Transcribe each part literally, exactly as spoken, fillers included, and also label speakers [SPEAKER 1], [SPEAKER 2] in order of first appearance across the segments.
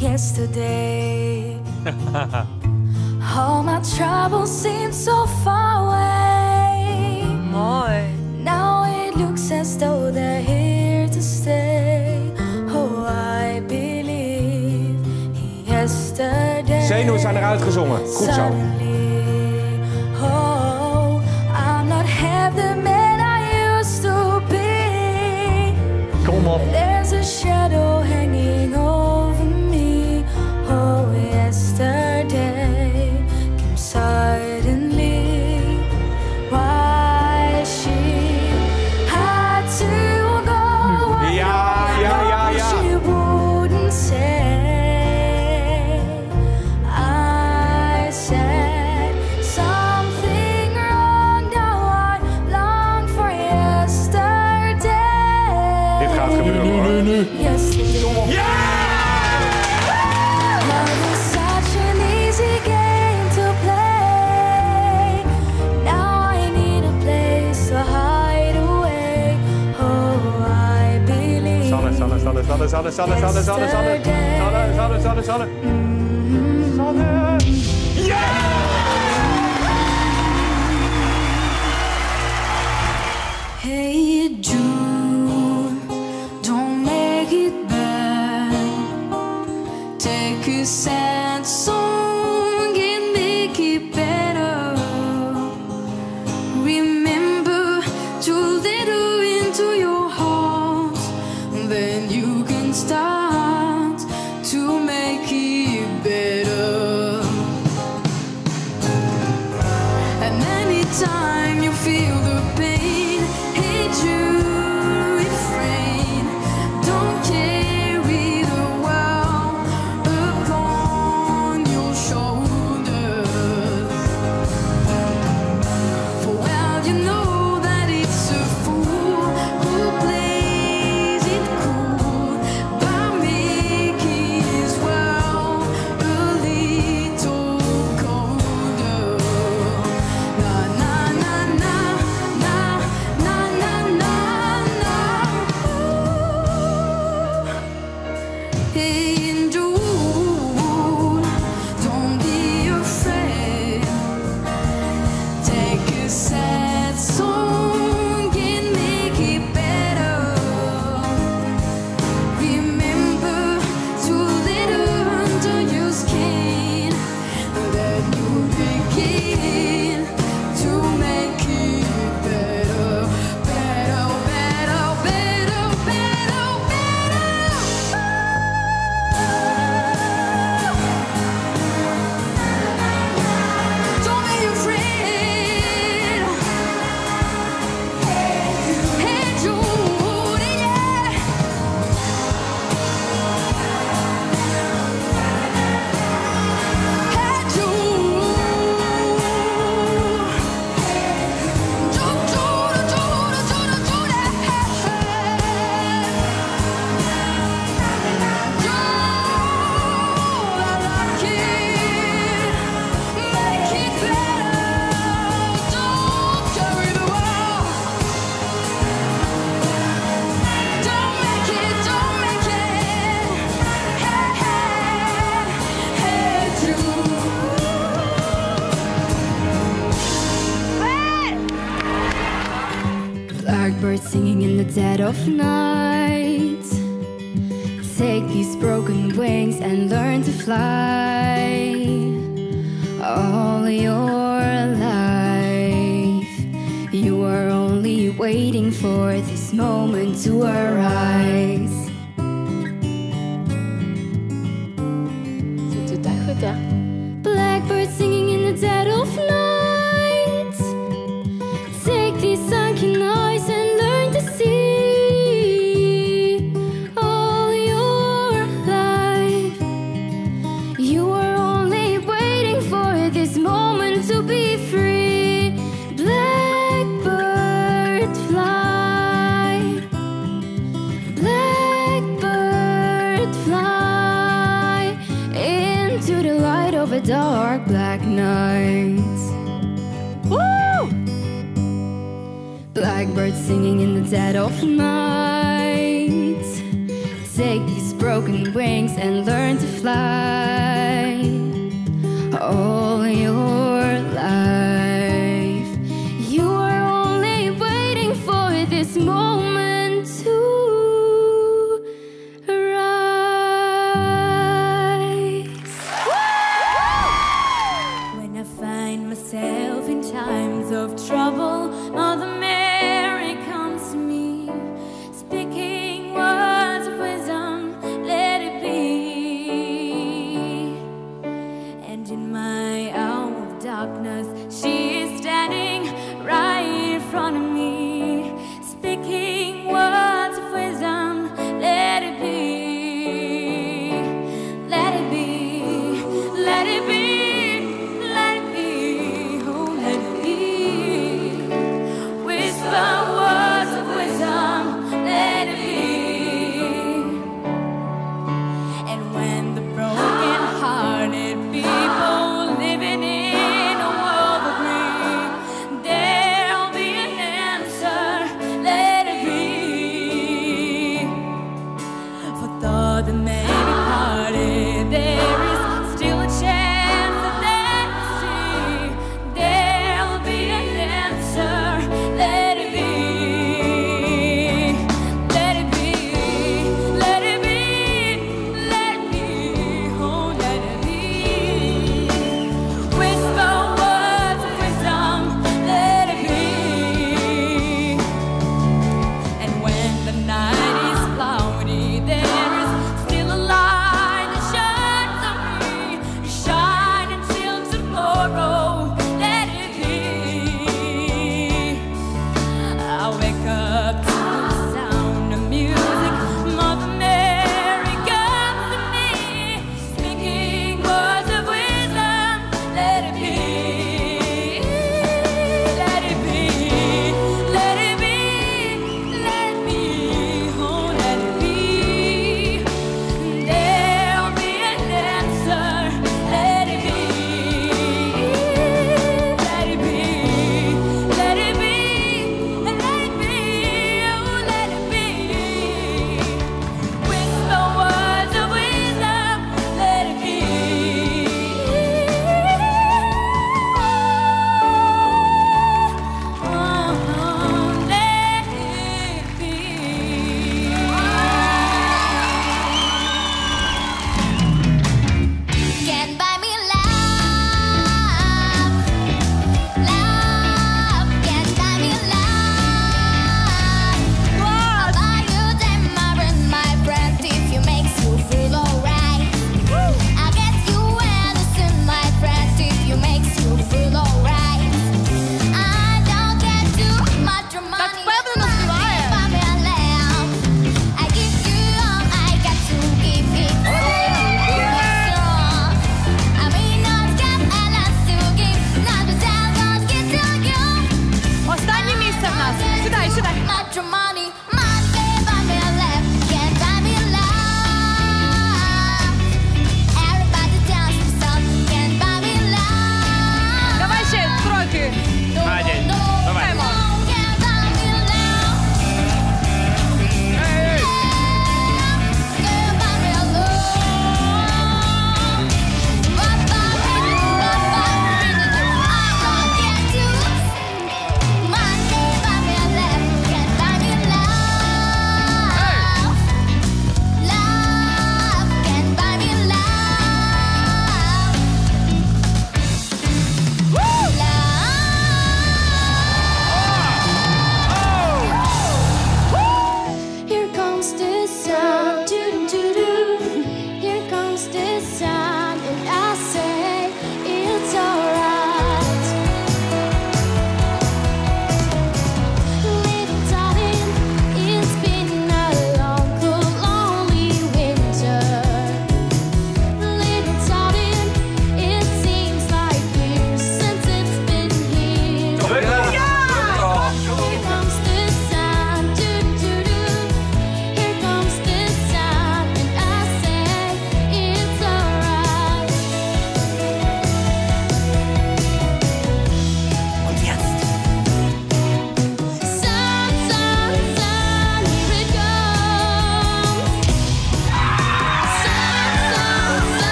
[SPEAKER 1] yesterday. All my troubles seem so far away.
[SPEAKER 2] Mooi.
[SPEAKER 1] Now it looks as though they're here to stay. Oh, I believe yesterday.
[SPEAKER 3] Zenuwen zijn eruit gezongen. Goed zo.
[SPEAKER 1] Oh, I'm not half the man I used to be.
[SPEAKER 3] Kom op.
[SPEAKER 1] There's a shadow hanging over me. Oh, yesterday came suddenly. Why she had to go.
[SPEAKER 3] Ja, ja, ja, ja.
[SPEAKER 1] She wouldn't say. I said something wrong. Now I long for yesterday.
[SPEAKER 3] Dit gaat gebeuren hoor. Nu, nu.
[SPEAKER 1] Yesterday.
[SPEAKER 3] Ja!
[SPEAKER 1] Love was such an easy game to play. Now I need a place to hide away. Oh, I believe.
[SPEAKER 3] Sanne, Sanne, Sanne, Sanne, Sanne, Sanne, Sanne, Sanne, Sanne, Sanne, Sanne, Sanne, Sanne. Sanne. Ja!
[SPEAKER 1] Hey Jude, don't make it bad. Take a sad song and make it better. Remember to let her into your heart. Then you can start to make it better. And anytime you feel the pain, hey Jude, refrain. Don't carry the world upon your shoulders. For well you know that it's a fool who plays it cool by making his world a little colder. Na na na na na na na na na. Hey Jude, don't be afraid. Take a sad song and make it better. Remember to let her under your skin. That you begin to make it better, better, better, better, better, better. Don't be afraid. Hey Jude, yeah. Hey Jude. Jude, Jude, Jude, Jude, Jude. Blackbird singing in the dead of night. Take these broken wings and learn to fly. All your life, you are only waiting for this moment to arise.
[SPEAKER 2] Doet dat goed, hè?
[SPEAKER 1] Blackbird singing in the dead of night. Take these sunken eyes and learn to see. All your life, you are only waiting for this moment to be free. Blackbird fly. Blackbird fly into the light of a dark black night. Woo! Blackbird singing in the dead of night. Take these broken wings and learn to fly. life, all your life. You are only waiting for this moment to rise. When I find myself in times of trouble, Mother Mary comes to me, speaking words of wisdom, let it be.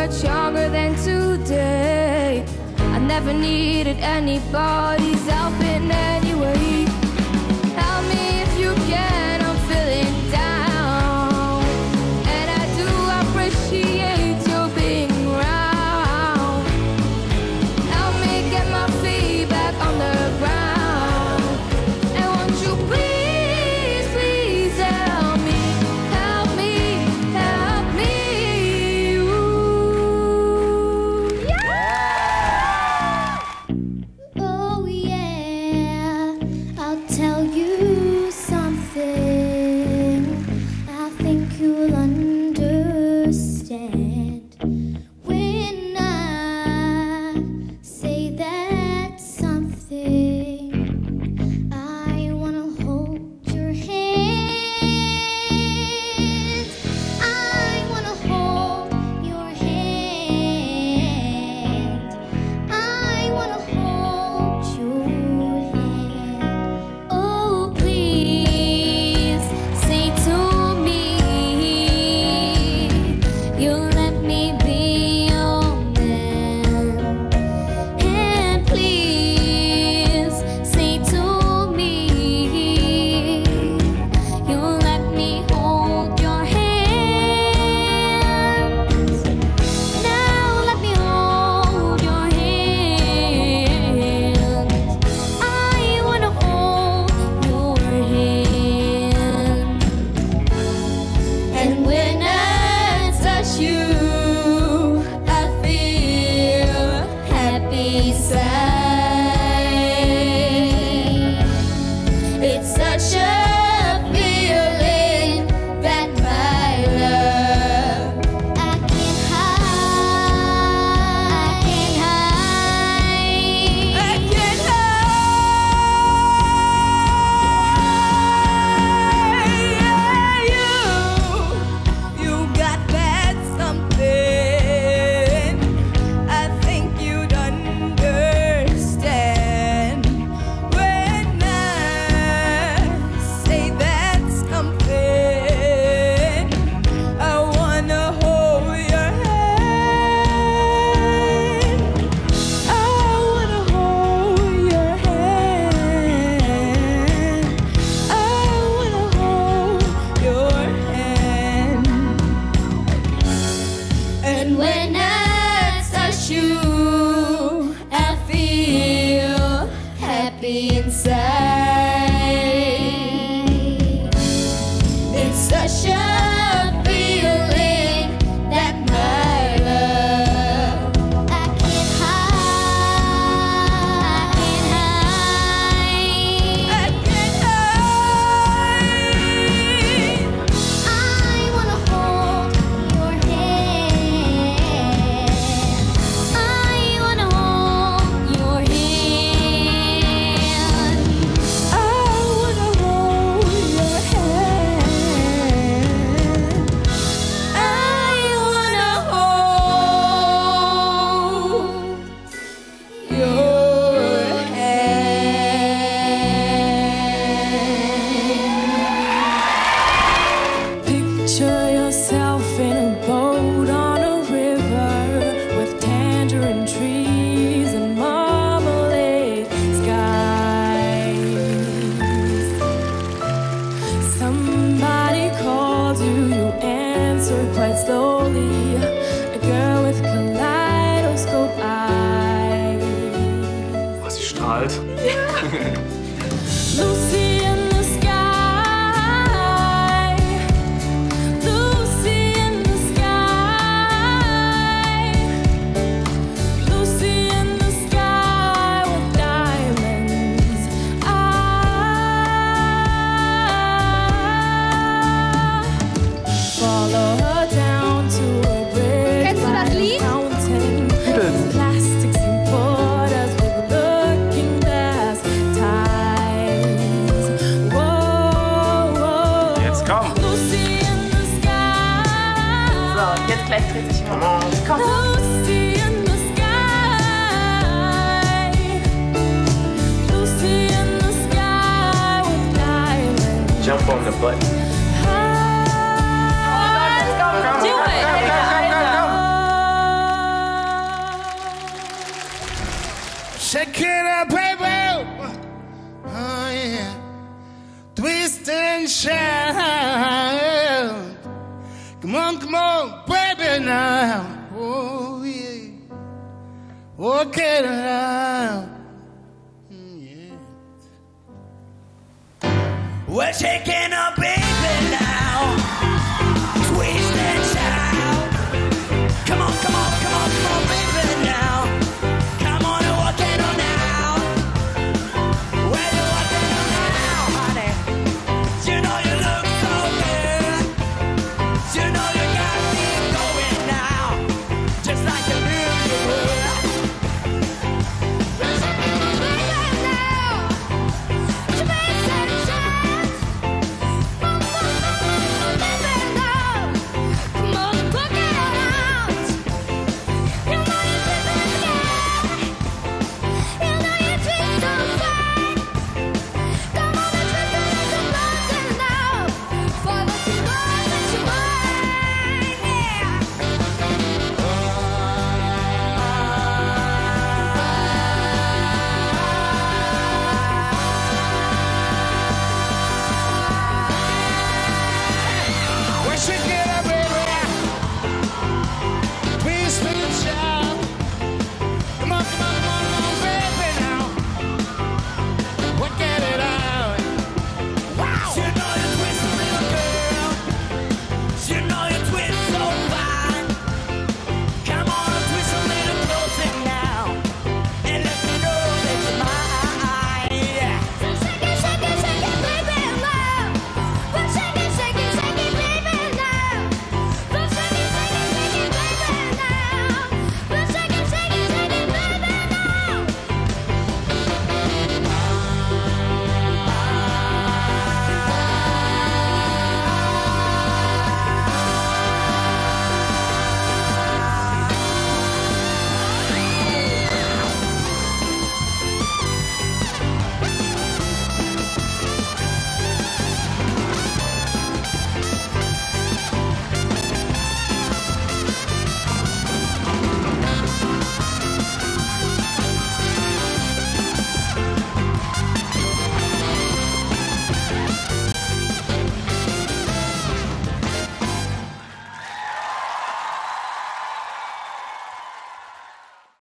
[SPEAKER 1] much younger than today. I never needed anybody's help in any way. Help me if you can, I'm feeling down. And I do appreciate you being around. Help me get my feet back on the ground. And won't you please, please help me, help me, help me. Ooh. Yeah! Oh yeah, I'll tell you something. I think you'll understand when I say that something. I wanna hold your hand. I wanna hold your hand. I wanna hold your hand. Oh, please say to me, you'll let me be your man. And please say to me, you'll let me hold your hands. Now let me hold your hands. I wanna hold your hand. And when I touch you, I feel happy inside. It's such a feeling that my love I can't hide. I can't hide. I can't hide. You, you got that something. I think you'd understand when I say that something. I wanna hold your hand. I wanna hold your hand. I wanna hold your hand. And when I touch you, I feel happy inside. It's such a feeling that my love I can't hide. I can't hide. I wanna hold your hand. I wanna hold your hand. I wanna hold your hand. I wanna hold your hand.
[SPEAKER 2] Picture yourself in a boat on a river with tangerine trees and marmalade skies. Somebody called you, you answered quite slowly. A girl with kaleidoscope eyes.
[SPEAKER 3] Was, sie strahlt.
[SPEAKER 2] Lucy in the sky. Lucy in the sky. Lucy in the sky with diamonds. Ah, follow her down to a bridge
[SPEAKER 1] Kennst du das
[SPEAKER 2] by a
[SPEAKER 1] Lied?
[SPEAKER 2] fountain.
[SPEAKER 3] Beatles.
[SPEAKER 2] Plastics and borders with looking glass ties. Whoa, whoa.
[SPEAKER 3] Jetzt komm.
[SPEAKER 2] Lucy in the sky.
[SPEAKER 4] So, jetzt gleich dreht sich mal. Komm.
[SPEAKER 2] Lucy in the sky. Lucy in the sky with diamonds.
[SPEAKER 3] Jump on the button.
[SPEAKER 2] Ah,
[SPEAKER 4] Let's go. Do it.
[SPEAKER 3] Komm, komm, komm, komm, komm.
[SPEAKER 5] now, baby. Oh, yeah. Twist and shout. Come on, come on, baby, now. Oh, yeah. Work it out. Yeah. We're shaking up, baby.